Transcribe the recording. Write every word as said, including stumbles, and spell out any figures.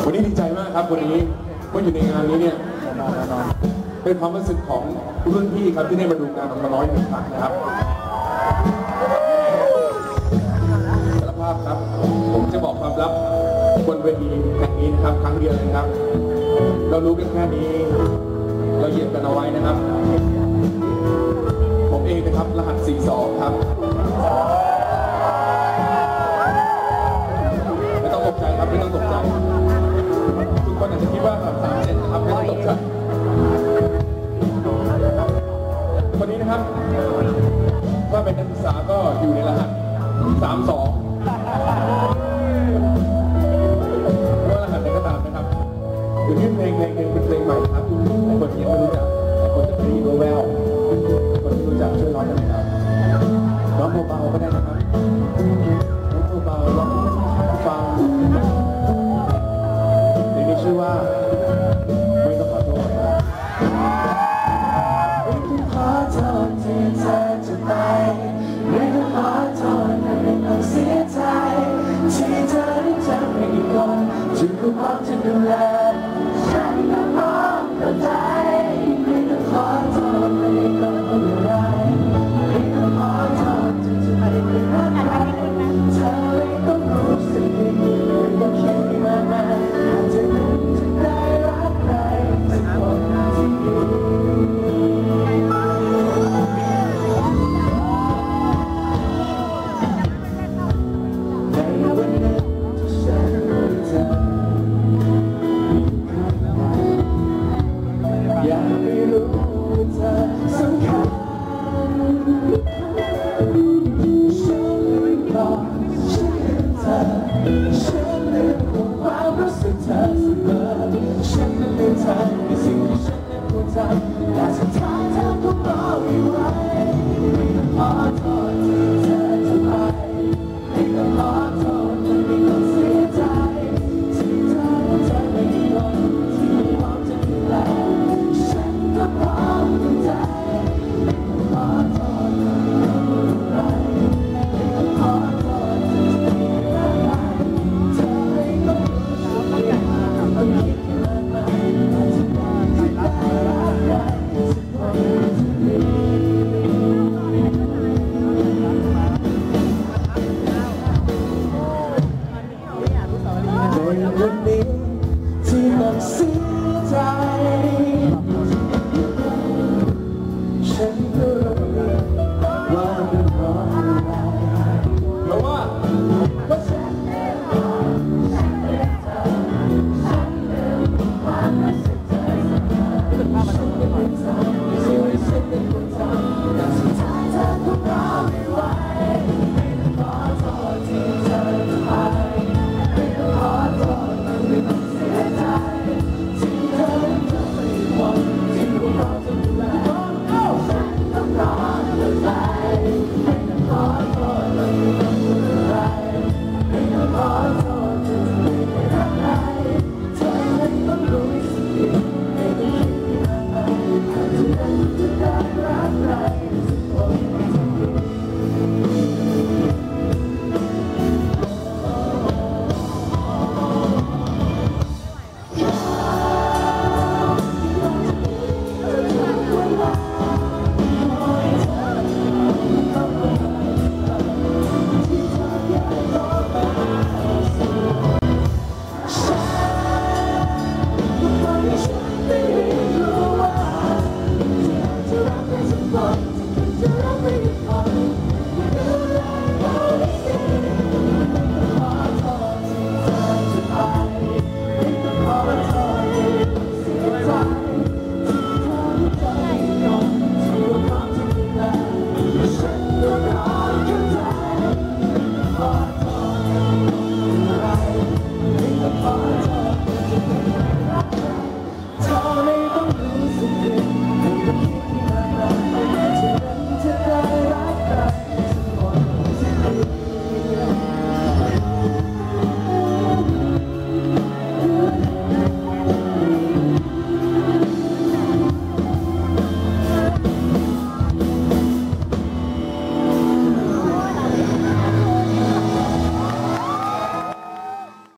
วันนี้ดีใจมากครับวันนี้ว่าอยู่ในงานนี้เนี่ยเป็นความรู้สึกของรุ่นพี่ครับที่ได้มาดูงานของน้อยหนึ่งครั้งนะครับสารภาพครับผมจะบอกความลับบนเวทีแห่งนี้นะครับครั้งเดียวเลยครับเรารู้กันแค่นี้เราเหยียบกันเอาไว้นะครับผมเองนะครับรหัสสี่สองครับไม่ต้องตกใจครับไม่ต้องตกใจทุกคนอาจจะคิดว่าสามเจ็ดนะครับไม่ต้องตกใจคนนี้นะครับถ้าเป็นนักศึกษาก็อยู่ในรหัสสามสองไม่ว่ารหัสไหนก็ตามนะครับเดี๋ยวนี้เพลงเพลงหนึ่งเป็นเพลงใหม่ครับหลายคนยังไม่รู้จักหลายคนจะไม่รู้แววคนที่รู้จักช่วยร้องได้ไหมครับร้องเบาๆก็ได้นะครับร้องเบาๆร้องฟังเพลงนี้ชื่อว่าไม่ต้องขอโทษนะไม่ต้องขอโทษที่เธอจะไปไม่ต้องขอโทษและไม่ต้องเสียใจที่เธอได้จำไม่กี่คนที่ผู้พร้อมจะดูแล